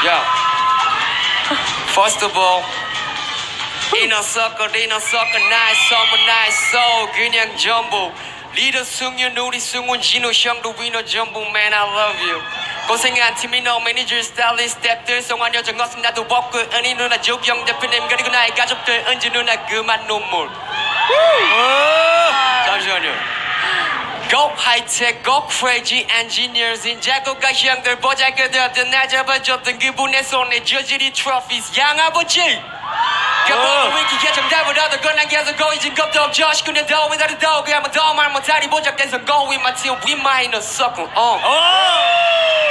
go. First of all, inner circle, nice summer, nice soul, 그냥 전부. 리더 승윤, 우리 승훈, 진우, 형도 위너 전부, man, I love you. 고생한 팀이 너 매니저, 스타일리스트, 스텝들, 성환 여정 것은 나도 벗고, 은희 누나, 조경 대표님, 그리고 나의 가족들, 은지 누나, 그만 눈물. 잠시만요. Go high-tech, go crazy engineers 인 작곡가 형들 보잘것없던 날 잡아줬던 그분의 손에 저질이 트로피스 양아버지 겹보는 위기에 정답을 얻어건 난 계속 고이진 겁도 없죠 시군의 더 without a dog 그야만 더 말 못하니 보적된 선 go with my team we might not suck